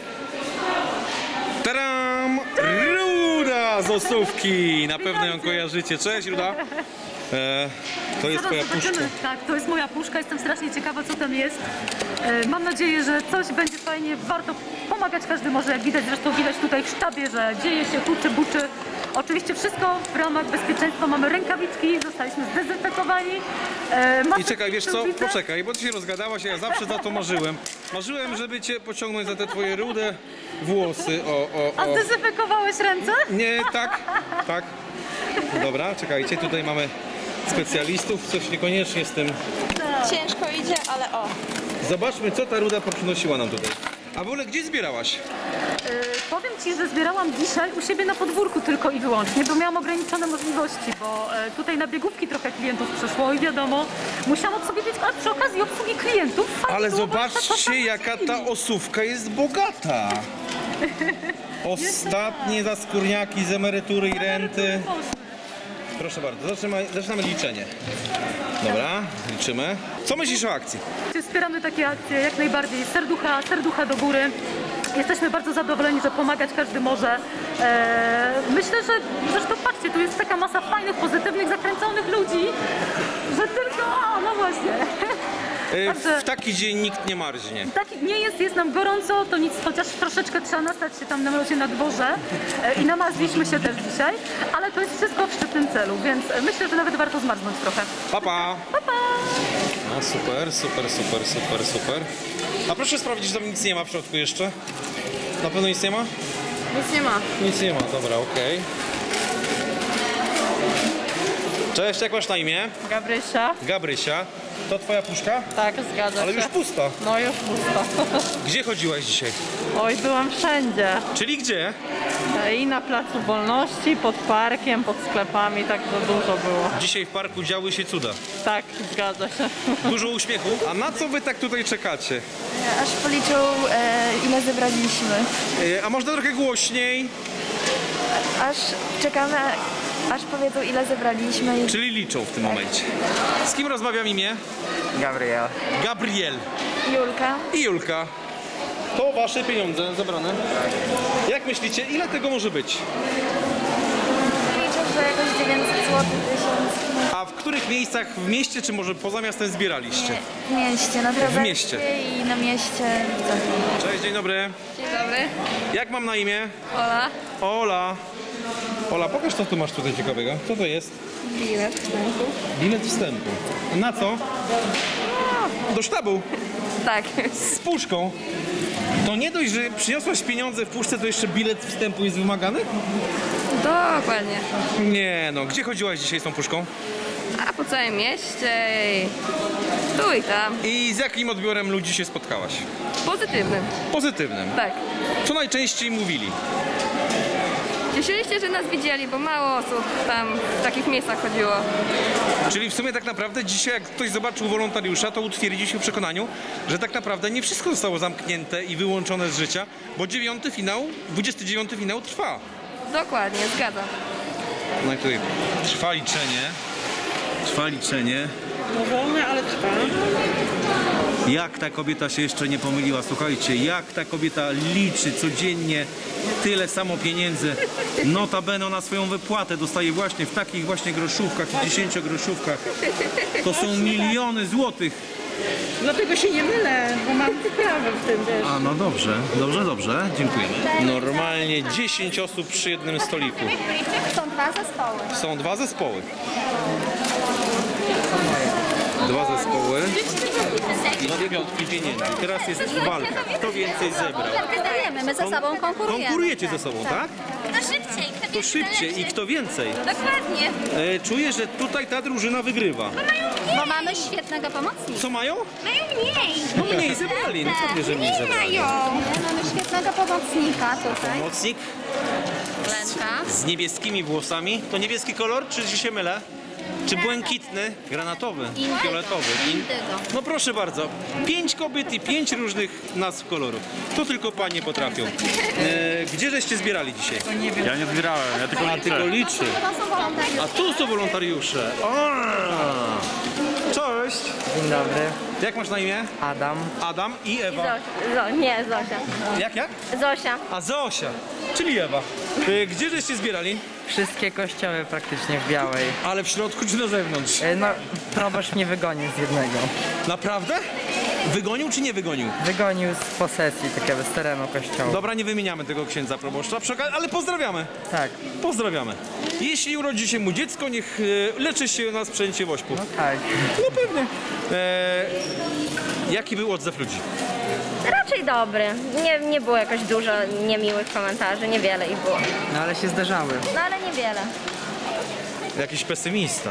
Speaker 4: Taram! Ruda z Osówki! Na pewno ją kojarzycie. Cześć, Ruda. To jest twoja puszka.
Speaker 16: Tak, to jest moja puszka. Jestem strasznie ciekawa, co tam jest. Mam nadzieję, że coś będzie fajnie. Warto pomagać, każdy może, jak widać. Zresztą widać tutaj w sztabie, że dzieje się huczy, buczy. Oczywiście wszystko w ramach bezpieczeństwa. Mamy rękawiczki, zostaliśmy zdezynfekowani.
Speaker 4: I czekaj, wiesz co? Poczekaj, bo ty się rozgadałaś, a ja zawsze za to marzyłem. Marzyłem, żeby cię pociągnąć za te twoje rude włosy.
Speaker 16: A zdezynfekowałeś ręce?
Speaker 4: Nie, tak. Dobra, czekajcie, tutaj mamy specjalistów, coś niekoniecznie z tym.
Speaker 6: Ciężko idzie, ale o.
Speaker 4: Zobaczmy, co ta Ruda przynosiła nam tutaj. A w ogóle gdzie zbierałaś?
Speaker 16: Powiem Ci, że zbierałam dzisiaj u siebie na podwórku tylko i wyłącznie, bo miałam ograniczone możliwości, bo tutaj na biegówki trochę klientów przyszło i wiadomo, musiałam sobie wiedzieć, a przy okazji obsługi klientów...
Speaker 4: Ale zobaczcie, jaka ta Osówka jest bogata. Ostatnie zaskórniaki z emerytury i renty. Proszę bardzo, zaczynamy liczenie. Dobra, liczymy. Co myślisz o akcji?
Speaker 16: Wspieramy takie akcje jak najbardziej. Serducha do góry. Jesteśmy bardzo zadowoleni, że pomagać każdy może. Myślę, że zresztą patrzcie, tu jest taka masa fajnych, pozytywnych, zakręconych ludzi, że tylko... no właśnie.
Speaker 4: Także, w taki dzień nikt nie marznie.
Speaker 16: Jest nam gorąco, to nic, chociaż troszeczkę trzeba nastać się tam na mrozie na dworze i namarzliśmy się też dzisiaj, ale to jest wszystko w szczytnym celu, więc myślę, że nawet warto zmarznąć trochę.
Speaker 4: Pa, pa!
Speaker 16: Pa, pa!
Speaker 4: No super. A proszę sprawdzić, że tam nic nie ma w środku jeszcze. Na pewno nic nie ma?
Speaker 9: Nic nie ma.
Speaker 4: Nic nie ma, dobra, okej. Cześć, jak masz na imię?
Speaker 9: Gabrysia.
Speaker 4: Gabrysia. To twoja puszka?
Speaker 9: Tak, zgadza się.
Speaker 4: Ale już pusta.
Speaker 9: No już pusta.
Speaker 4: Gdzie chodziłaś dzisiaj?
Speaker 9: Oj, byłam wszędzie.
Speaker 4: Czyli gdzie?
Speaker 9: I na Placu Wolności, pod parkiem, pod sklepami, tak to dużo było.
Speaker 4: Dzisiaj w parku działy się cuda.
Speaker 9: Tak, zgadza się.
Speaker 4: Dużo uśmiechu. A na co wy tak tutaj czekacie?
Speaker 6: Aż policzą, ile zebraliśmy.
Speaker 4: A można trochę głośniej?
Speaker 6: Aż czekamy, aż powiedzą, ile zebraliśmy.
Speaker 4: Czyli liczą w tym momencie. Z kim rozmawiam imię?
Speaker 12: Gabriel.
Speaker 4: Gabriel.
Speaker 6: Julka.
Speaker 4: I Julka. To wasze pieniądze zebrane. Jak myślicie, ile tego może być?
Speaker 6: Liczę, że jakoś 900 zł, 1000.
Speaker 4: A w których miejscach w mieście, czy może poza miastem zbieraliście?
Speaker 6: W mieście, na Trawersie
Speaker 4: W mieście.
Speaker 6: i na mieście.
Speaker 4: Cześć, dzień dobry.
Speaker 9: Dzień dobry.
Speaker 4: Jak mam na imię?
Speaker 9: Ola.
Speaker 4: Ola. Ola, pokaż co tu masz tutaj ciekawego. Co to jest?
Speaker 9: Bilet wstępu.
Speaker 4: Bilet wstępu. Na co? Do sztabu.
Speaker 9: Tak.
Speaker 4: Z puszką. To nie dość, że przyniosłaś pieniądze w puszce, to jeszcze bilet wstępu jest wymagany?
Speaker 9: Dokładnie.
Speaker 4: Nie no, gdzie chodziłaś dzisiaj z tą puszką?
Speaker 9: A po całym mieście i tu i tam.
Speaker 4: I z jakim odbiorem ludzi się spotkałaś?
Speaker 9: Pozytywnym.
Speaker 4: Pozytywnym.
Speaker 9: Tak.
Speaker 4: Co najczęściej mówili?
Speaker 9: Cieszyli się, że nas widzieli, bo mało osób tam w takich miejscach chodziło.
Speaker 4: Czyli w sumie tak naprawdę dzisiaj jak ktoś zobaczył wolontariusza, to utwierdzi się w przekonaniu, że tak naprawdę nie wszystko zostało zamknięte i wyłączone z życia, bo 29 finał trwa.
Speaker 9: Dokładnie, zgadzam.
Speaker 4: No i tutaj trwa liczenie. Trwa liczenie.
Speaker 9: No wolne, ale trwa.
Speaker 4: Jak ta kobieta się jeszcze nie pomyliła, słuchajcie, jak ta kobieta liczy codziennie tyle samo pieniędzy. Notabene ona swoją wypłatę dostaje właśnie w takich właśnie groszówkach i 10-groszówkach. To są miliony złotych.
Speaker 14: Dlatego się nie mylę, bo mam sprawę w tym też.
Speaker 4: A no dobrze, dobrze, dziękujemy. Normalnie 10 osób przy jednym stoliku.
Speaker 15: Są dwa zespoły.
Speaker 4: Są dwa zespoły. Dwa zespoły i dwie piątki pieniędzy. Teraz jest walka. Kto więcej zebrał?
Speaker 15: Dajemy, my ze sobą konkurujemy.
Speaker 4: Konkurujecie ze sobą, tak?
Speaker 15: To szybciej, kto
Speaker 4: To szybciej i kto więcej.
Speaker 15: Dokładnie.
Speaker 4: Czuję, że tutaj ta drużyna wygrywa.
Speaker 15: Bo mamy świetnego pomocnika.
Speaker 4: Co mają?
Speaker 15: Mają mniej.
Speaker 4: No mniej zebrali. No co wie, że mniej zebrali?
Speaker 15: Mamy świetnego pomocnika tutaj.
Speaker 4: Pomocnik
Speaker 15: Lenka.
Speaker 4: z niebieskimi włosami. To niebieski kolor, czy się mylę? Czy błękitny, granatowy, fioletowy? No proszę bardzo, 5 kobiet i 5 różnych nazw kolorów. To tylko panie potrafią. Gdzie żeście zbierali dzisiaj?
Speaker 17: Ja nie zbierałem, ja tylko liczę.
Speaker 4: Tylko liczy. A tu są wolontariusze. Cześć.
Speaker 12: Dzień dobry.
Speaker 4: Jak masz na imię?
Speaker 12: Adam.
Speaker 4: Adam i Ewa.
Speaker 15: Nie, Zosia.
Speaker 4: Jak?
Speaker 15: Zosia.
Speaker 4: A Zosia, czyli Ewa. Gdzie żeście zbierali?
Speaker 12: Wszystkie kościoły praktycznie w Białej.
Speaker 4: Ale w środku czy na zewnątrz?
Speaker 12: No, proboszcz mnie wygonił z jednego.
Speaker 4: Naprawdę? Wygonił czy nie wygonił?
Speaker 12: Wygonił z posesji, takiego z terenu kościoła.
Speaker 4: Dobra, nie wymieniamy tego księdza proboszcza, ale pozdrawiamy.
Speaker 12: Tak.
Speaker 4: Pozdrawiamy. Jeśli urodzi się mu dziecko, niech leczy się na sprzęcie wośpu.
Speaker 12: No tak.
Speaker 4: No pewnie. Jaki był odzew ludzi?
Speaker 15: Raczej dobry. Nie było jakoś dużo niemiłych komentarzy, niewiele ich było.
Speaker 12: No ale się zdarzały.
Speaker 15: No ale niewiele.
Speaker 4: Jakiś pesymista.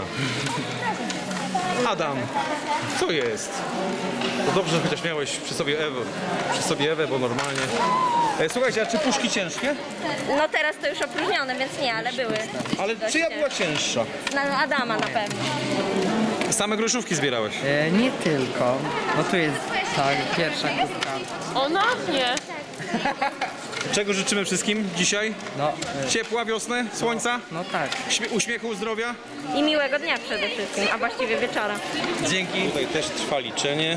Speaker 4: Adam, co jest? To dobrze, że chociaż miałeś przy sobie Ewę, bo normalnie... Słuchajcie, a czy puszki ciężkie?
Speaker 15: No teraz to już opróżnione, więc nie, ale były.
Speaker 4: Ale czyja była cięższa?
Speaker 15: No Adama na pewno.
Speaker 4: Same groszówki zbierałeś?
Speaker 12: Nie tylko. No tu jest tak, pierwsza kubka.
Speaker 9: Ona? Nie.
Speaker 4: Czego życzymy wszystkim dzisiaj?
Speaker 12: No,
Speaker 4: ciepła wiosny, słońca?
Speaker 12: No tak.
Speaker 4: Uśmiechu, zdrowia?
Speaker 15: I miłego dnia przede wszystkim, a właściwie wieczora.
Speaker 4: Dzięki. Tutaj też trwa liczenie.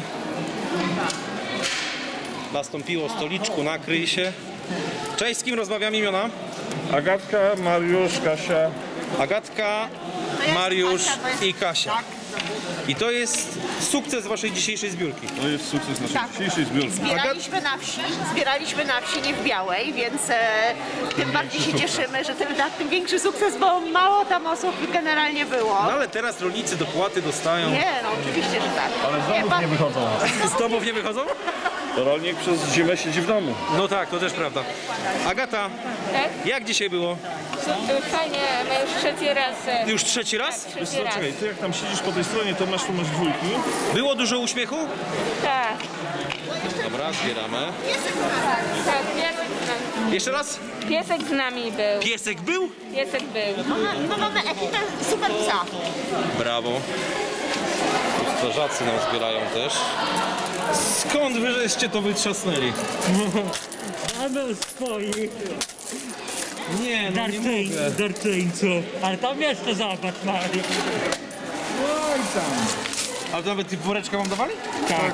Speaker 4: Nastąpiło stoliczku, nakryj się. Cześć, z kim rozmawiam, imiona?
Speaker 8: Agatka, Mariusz, Kasia.
Speaker 4: Agatka, Mariusz i Kasia. I to jest sukces waszej dzisiejszej zbiórki.
Speaker 8: To jest sukces naszej dzisiejszej zbiórki.
Speaker 14: Zbieraliśmy na wsi, nie w Białej, więc tym bardziej się cieszymy, że tym większy sukces, bo mało tam osób generalnie było.
Speaker 4: No ale teraz rolnicy dopłaty dostają.
Speaker 14: Nie, no oczywiście, że tak.
Speaker 8: Ale z domów nie wychodzą.
Speaker 4: Z domów nie wychodzą?
Speaker 17: Rolnik przez zimę siedzi w domu.
Speaker 4: No tak, to też prawda. Agata, jak dzisiaj było?
Speaker 6: Fajnie, my już trzeci raz.
Speaker 4: Już trzeci raz?
Speaker 6: Tak, trzeci raz.
Speaker 17: Czekaj, ty jak tam siedzisz po tej stronie, to masz dwójki.
Speaker 4: Było dużo uśmiechu?
Speaker 6: Tak.
Speaker 4: Dobra, zbieramy.
Speaker 6: Tak, piesek z nami.
Speaker 4: Jeszcze raz?
Speaker 6: Piesek z nami był.
Speaker 4: Piesek był?
Speaker 6: Piesek był.
Speaker 14: No mamy ekipę super psa.
Speaker 4: Brawo. Tu strażacy nam zbierają też. Skąd wy żeście to wytrzasnęli?
Speaker 8: Mamy swoich.
Speaker 4: Nie, no nie mogę.
Speaker 8: Darczyńców. Ale tam jeszcze zobacz, Mari.
Speaker 4: Oj tam. Ale to nawet woreczka wam dawali?
Speaker 8: Tak.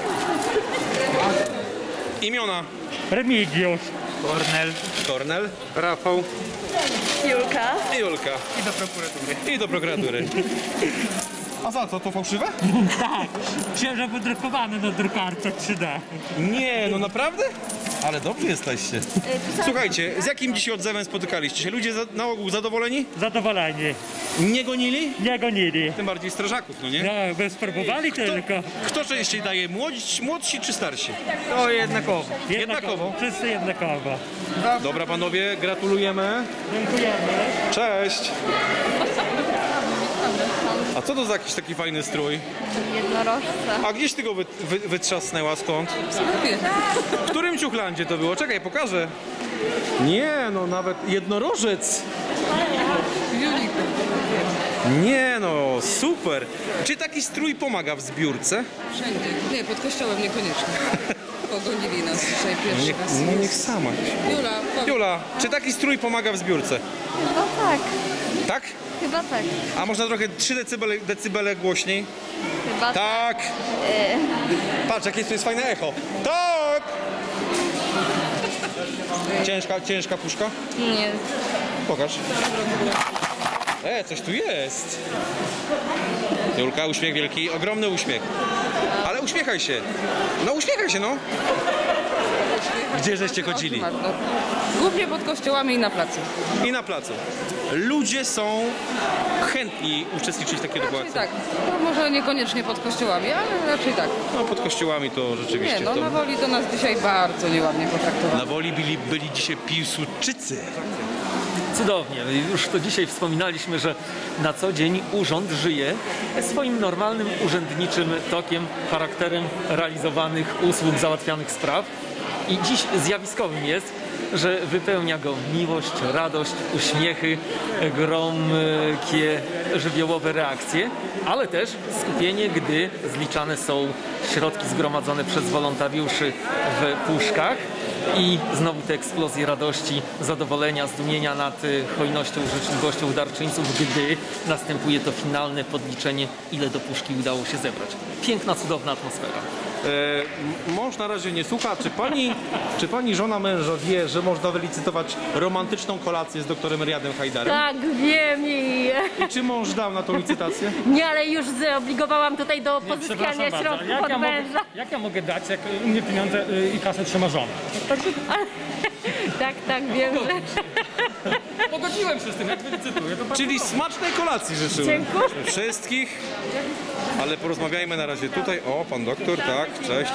Speaker 4: Imiona?
Speaker 8: Remigiusz.
Speaker 4: Kornel. Rafał.
Speaker 6: Julka.
Speaker 4: Julka.
Speaker 10: I do prokuratury.
Speaker 4: I do prokuratury. A za co? To fałszywe?
Speaker 8: Tak. Księża wydrukowane na drukarce 3D.
Speaker 4: Nie, no naprawdę? Ale dobrze jesteście. Słuchajcie, z jakim dzisiaj odzewem spotykaliście się? Ludzie na ogół zadowoleni?
Speaker 8: Zadowoleni.
Speaker 4: Nie gonili?
Speaker 8: Nie gonili.
Speaker 4: Tym bardziej strażaków, no nie?
Speaker 8: No, by spróbowali tylko.
Speaker 4: Kto częściej daje? Młodsi czy starsi?
Speaker 8: To jednakowo.
Speaker 4: Jednakowo?
Speaker 8: Wszyscy jednakowo.
Speaker 4: Dobra panowie, gratulujemy.
Speaker 8: Dziękujemy.
Speaker 4: Cześć. A co to za jakiś taki fajny strój?
Speaker 6: Jednorożca.
Speaker 4: A gdzieś ty go wytrzasnęła, skąd? W którym ciuchlandzie to było? Czekaj, pokażę. Nie, no nawet jednorożec. Nie no, super. Czy taki strój pomaga w zbiórce?
Speaker 18: Wszędzie. Nie, pod kościołem niekoniecznie. Pogonili nas dzisiaj pierwszy raz.
Speaker 4: No niech sama. Jula, czy taki strój pomaga w zbiórce?
Speaker 6: Chyba tak.
Speaker 4: Tak?
Speaker 6: Chyba tak.
Speaker 4: A można trochę 3 decybele głośniej?
Speaker 6: Chyba
Speaker 4: tak. Patrz, jakie to jest fajne echo. Tak! Ciężka puszka?
Speaker 6: Nie.
Speaker 4: Pokaż. Coś tu jest. Julka, uśmiech wielki, ogromny uśmiech. Ale uśmiechaj się. No uśmiechaj się, no. Gdzie żeście chodzili?
Speaker 18: Głównie pod kościołami i na placu.
Speaker 4: I na placu. Ludzie są chętni uczestniczyć w takiej sytuacji.
Speaker 18: Tak, no może niekoniecznie pod kościołami, ale raczej tak.
Speaker 4: No pod kościołami to rzeczywiście.
Speaker 18: Nie, no
Speaker 4: to...
Speaker 18: na Woli to nas dzisiaj bardzo nieładnie potraktowano.
Speaker 4: Na Woli byli dzisiaj Piłsudczycy.
Speaker 2: Cudownie. Już to dzisiaj wspominaliśmy, że na co dzień urząd żyje swoim normalnym urzędniczym tokiem, charakterem realizowanych usług, załatwianych spraw. I dziś zjawiskowym jest, że wypełnia go miłość, radość, uśmiechy, gromkie, żywiołowe reakcje, ale też skupienie, gdy zliczane są środki zgromadzone przez wolontariuszy w puszkach. I znowu te eksplozje radości, zadowolenia, zdumienia nad hojnością, życzliwością darczyńców, gdy następuje to finalne podliczenie, ile do puszki udało się zebrać. Piękna, cudowna atmosfera.
Speaker 4: Mąż na razie nie słucha. Czy pani żona męża wie, że można wylicytować romantyczną kolację z doktorem Riadem Hajdarem?
Speaker 7: Tak, wiem
Speaker 4: I czy mąż dał na tą licytację?
Speaker 7: Nie, ale już zobligowałam tutaj do pozyskania środków od męża.
Speaker 3: Jak ja mogę dać, jak u mnie pieniądze i kasę trzyma żona?
Speaker 7: Tak, wiem, że...
Speaker 3: Pogodziłem się z tym, jak wylicytuję.
Speaker 4: Czyli smacznej kolacji życzyłem.
Speaker 7: Dziękuję.
Speaker 4: Wszystkich. Ale porozmawiajmy na razie tutaj. O, pan doktor, tak. Cześć.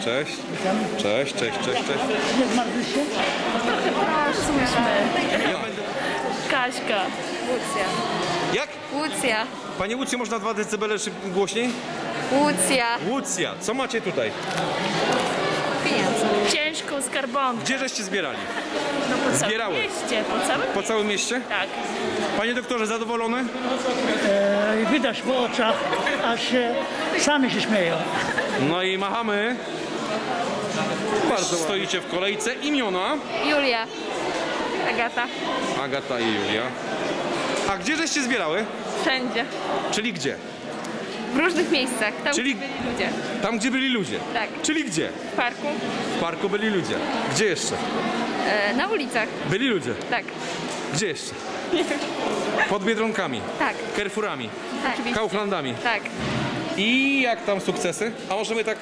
Speaker 6: Kaśka. Łucja.
Speaker 4: Jak?
Speaker 6: Łucja.
Speaker 4: Panie Łucjo, można 2 decybele głośniej? Łucja. Co macie tutaj?
Speaker 6: Pieniądze. Ciężką skarbonkę.
Speaker 4: Gdzie żeście zbierali?
Speaker 6: No po
Speaker 4: Zbierały.
Speaker 6: całym mieście.
Speaker 4: Po całym mieście?
Speaker 6: Tak.
Speaker 4: Panie doktorze, zadowolony?
Speaker 1: Widać po oczach, aż sami się śmieją.
Speaker 4: No i machamy. Bardzo stoicie w kolejce. Imiona?
Speaker 6: Julia. Agata.
Speaker 4: Agata i Julia. A gdzie żeście zbierały?
Speaker 6: Wszędzie.
Speaker 4: Czyli gdzie?
Speaker 6: W różnych miejscach. Tam,
Speaker 4: Czyli-
Speaker 6: gdzie byli ludzie.
Speaker 4: Tam, gdzie byli ludzie.
Speaker 6: Tak.
Speaker 4: Czyli gdzie?
Speaker 6: W parku.
Speaker 4: W parku byli ludzie. Gdzie jeszcze?
Speaker 6: Na ulicach.
Speaker 4: Byli ludzie.
Speaker 6: Tak.
Speaker 4: Gdzie jeszcze? Pod Biedronkami.
Speaker 6: Tak.
Speaker 4: Carrefourami.
Speaker 6: Tak.
Speaker 4: Kauflandami.
Speaker 6: Tak.
Speaker 4: I jak tam sukcesy? A możemy tak...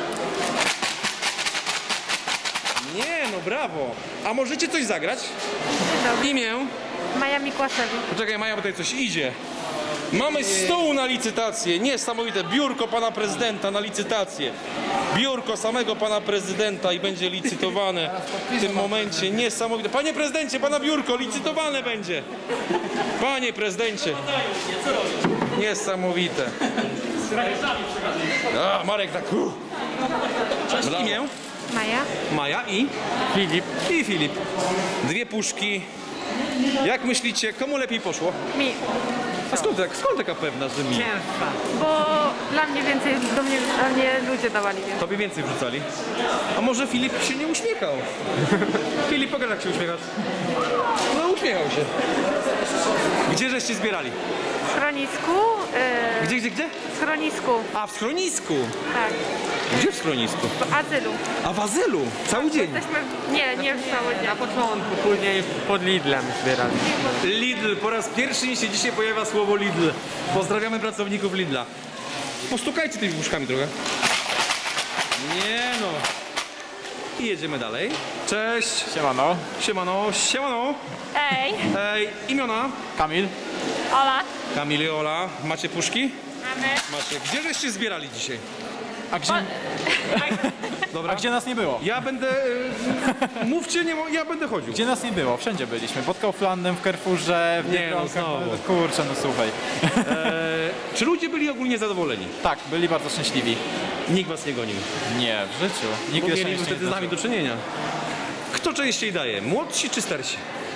Speaker 4: Nie, no brawo. A możecie coś zagrać? Imię?
Speaker 7: Maja Mikłaszewicz.
Speaker 4: Poczekaj, Maja, bo tutaj coś idzie. Mamy stół na licytację, niesamowite, biurko pana prezydenta na licytację. Biurko samego pana prezydenta i będzie licytowane w tym momencie, niesamowite. Panie prezydencie, pana biurko licytowane będzie. Panie prezydencie. Niesamowite. A, Marek tak. Cześć, imię?
Speaker 6: Maja.
Speaker 4: Maja i? Filip. I Filip. Dwie puszki. Jak myślicie, komu lepiej poszło?
Speaker 7: Mi.
Speaker 4: A skąd taka pewna, że mi?
Speaker 7: Ciężka. Bo dla mnie więcej, dla mnie ludzie dawali więcej.
Speaker 4: Tobie więcej wrzucali? A może Filip się nie uśmiechał? Filip, pokaż jak się uśmiechasz. No uśmiechał się. Gdzie żeście zbierali?
Speaker 7: W schronisku.
Speaker 4: Gdzie?
Speaker 7: W schronisku.
Speaker 4: A, w schronisku?
Speaker 7: Tak.
Speaker 4: Gdzie w schronisku?
Speaker 7: W azylu.
Speaker 4: A w azylu? Cały dzień?
Speaker 7: Jesteśmy... Nie cały dzień.
Speaker 12: Na początku, później pod Lidlem zbierali.
Speaker 4: Lidl, po raz pierwszy się dzisiaj pojawia słowo Lidl. Pozdrawiamy pracowników Lidla. Postukajcie tymi puszkami trochę. Nie no. I jedziemy dalej. Cześć.
Speaker 12: Siemano.
Speaker 4: Siemano. Siemano.
Speaker 6: Ej.
Speaker 4: Ej, imiona?
Speaker 12: Kamil.
Speaker 6: Ola.
Speaker 4: Kamil i Ola. Macie puszki?
Speaker 6: Mamy.
Speaker 4: Macie. Gdzie żeście zbierali dzisiaj?
Speaker 12: A gdzie...
Speaker 4: Dobra.
Speaker 12: A gdzie nas nie było?
Speaker 4: Ja będę... mówcie, ja będę chodził.
Speaker 12: Gdzie nas nie było? Wszędzie byliśmy. Pod Kauflandem, w Carrefourze, w Biedronkach. Kurczę, no słuchaj.
Speaker 4: Czy ludzie byli ogólnie zadowoleni?
Speaker 12: Tak, byli bardzo szczęśliwi.
Speaker 4: Nikt was nie gonił?
Speaker 12: Nie, w życiu. Nikt
Speaker 4: Bo
Speaker 12: jeszcze
Speaker 4: mieli
Speaker 12: nie
Speaker 4: wtedy z nami do czynienia. Kto częściej daje? Młodsi czy starsi?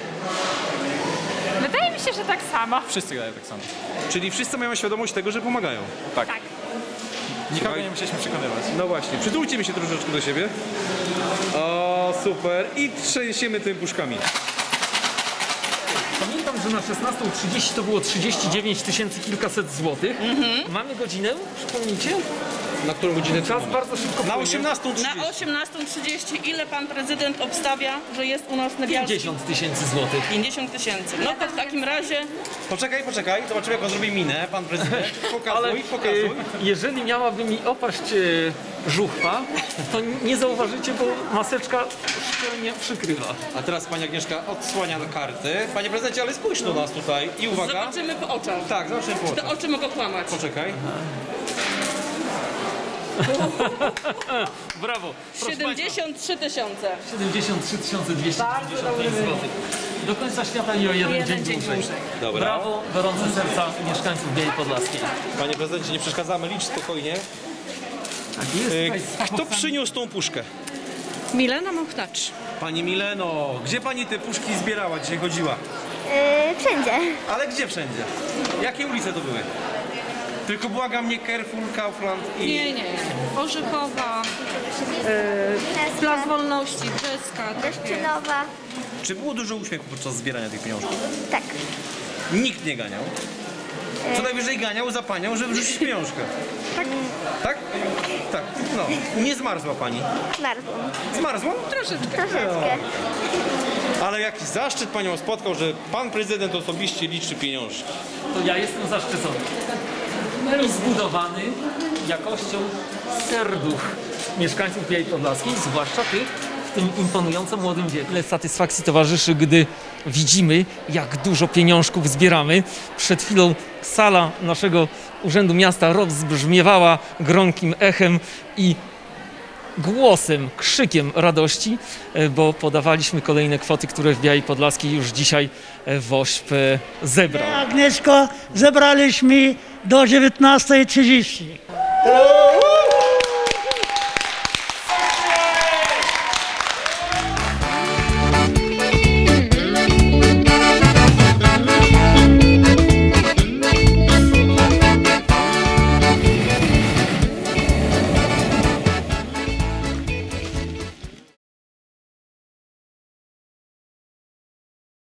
Speaker 7: Wydaje mi się, że tak samo.
Speaker 12: Wszyscy dają tak samo.
Speaker 4: Czyli wszyscy mają świadomość tego, że pomagają.
Speaker 12: Tak. Nikogo nie musieliśmy przekonywać.
Speaker 4: No właśnie, przytulcie mi się troszeczkę do siebie. O, super. I trzęsiemy tymi puszkami.
Speaker 2: Pamiętam, że na 16:30 to było 39 tysięcy kilkaset złotych. Mamy godzinę, przypomnijcie?
Speaker 4: Na którą godzinę?
Speaker 2: Czas bardzo szybko
Speaker 4: Na
Speaker 2: płynie.
Speaker 4: 18:30.
Speaker 19: Na 18:30 ile pan prezydent obstawia, że jest u nas na Bielskim?
Speaker 2: 50 tysięcy złotych.
Speaker 19: 50 tysięcy. No to w takim razie...
Speaker 4: Poczekaj, zobaczymy jak on zrobi minę, pan prezydent. Pokazuj.
Speaker 2: Jeżeli miałaby mi opaść żuchwa, to nie zauważycie, bo maseczka szczelnie przykrywa.
Speaker 4: A teraz pani Agnieszka odsłania karty. Panie prezydencie, ale spójrz do nas tutaj. I uwaga.
Speaker 19: Zobaczymy po oczach.
Speaker 4: Tak, zobaczymy po
Speaker 19: Czy te
Speaker 4: oczach.
Speaker 19: oczy mogą kłamać?
Speaker 4: Poczekaj.
Speaker 2: Brawo.
Speaker 19: 73 tysiące.
Speaker 2: 73 255 zł. Do końca świata i o jeden dzień dłużej.
Speaker 4: Dobra.
Speaker 2: Brawo, gorące serca mieszkańców Białej Podlaskiej.
Speaker 4: Panie prezydencie, nie przeszkadzamy, licz spokojnie. Kto przyniósł tą puszkę?
Speaker 19: Milena Muchtacz.
Speaker 4: Pani Mileno, gdzie pani te puszki zbierała, dzisiaj chodziła?
Speaker 6: Wszędzie.
Speaker 4: Ale gdzie wszędzie? Jakie ulice to były? Tylko błagam mnie Carrefour, Kaufland i...
Speaker 19: Nie. Orzechowa, Plac Wolności, Brzeska.
Speaker 6: Deszczynowa.
Speaker 4: Czy było dużo uśmiechu podczas zbierania tych pieniążków?
Speaker 6: Tak.
Speaker 4: Nikt nie ganiał? Co najwyżej ganiał za panią, żeby wrzucić pieniążkę. Tak? Tak? Tak. No. Nie zmarzła pani?
Speaker 6: Zmarzłam.
Speaker 4: Zmarzła?
Speaker 19: Troszeczkę.
Speaker 4: Ale jaki zaszczyt panią spotkał, że pan prezydent osobiście liczy pieniążki.
Speaker 2: To ja jestem zaszczycony. I zbudowany jakością serduch mieszkańców Białej Podlaskiej, zwłaszcza tych w tym imponująco młodym wieku. Ile satysfakcji towarzyszy, gdy widzimy, jak dużo pieniążków zbieramy. Przed chwilą sala naszego Urzędu Miasta rozbrzmiewała gromkim echem i głosem, krzykiem radości, bo podawaliśmy kolejne kwoty, które w Białej Podlaskiej już dzisiaj WOŚP zebrał.
Speaker 1: Agnieszko, zebraliśmy do 19:30.